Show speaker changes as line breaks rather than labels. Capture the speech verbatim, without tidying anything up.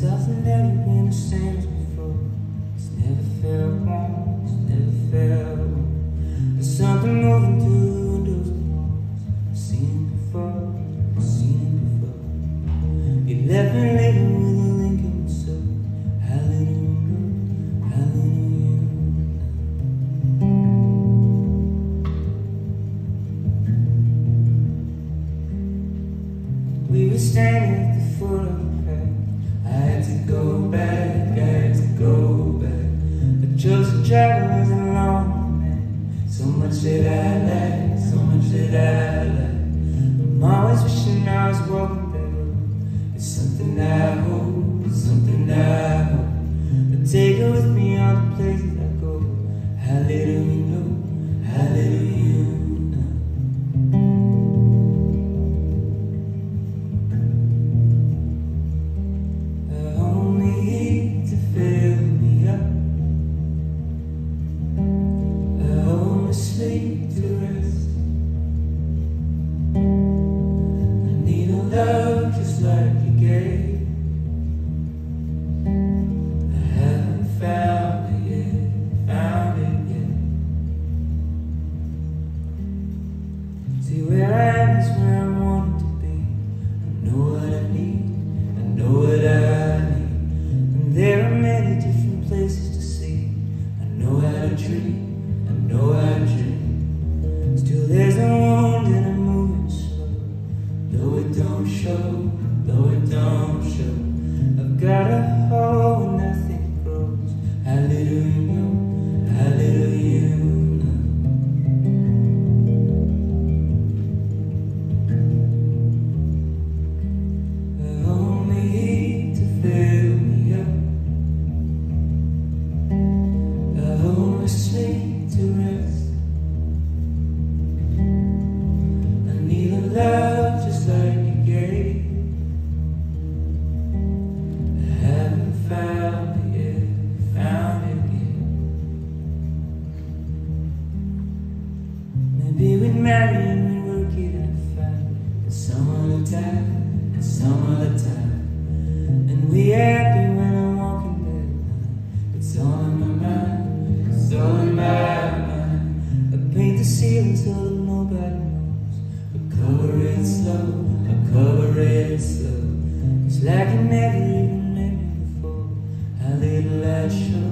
Something never been the same as before. It's never felt warm, it's never felt warm. There's something moving through the windows and walls. I've seen it before, I've seen it before. You left me living with a link in my soul. Hallelujah, hallelujah. We were standing at the foot of the path. I had to go back, I had to go back. I chose to travel as a long man. So much that I lack, so much that I lack. I'm always wishing I was walking that road. It's something I hope, it's something I hope. But take it with me all the places I go. Hallelujah, hallelujah. Sleep to rest. I need a love just like you gave. I haven't found it yet, found it yet. See, where I am is where I want to be. I know what I need, I know what I need. And there are many different places to see. I know how to dream, I know how to dream. Still there's no wound and I'm moving slow. Though it don't show, though it don't show. I've got a hole and nothing grows. Hallelujah, hallelujah. I only need to fill me up. I only sleep to rest. Love just like you gave. I haven't found it yet, found it yet. Maybe we'd marry and we'd work it out fine. And some other time, and some other time. And we happy when I'm walking that line. It's all in my mind, it's all in my mind. I paint the ceiling so that nobody knows. Cover it slow, I cover it slow. It's like you never even met me before. How little I show.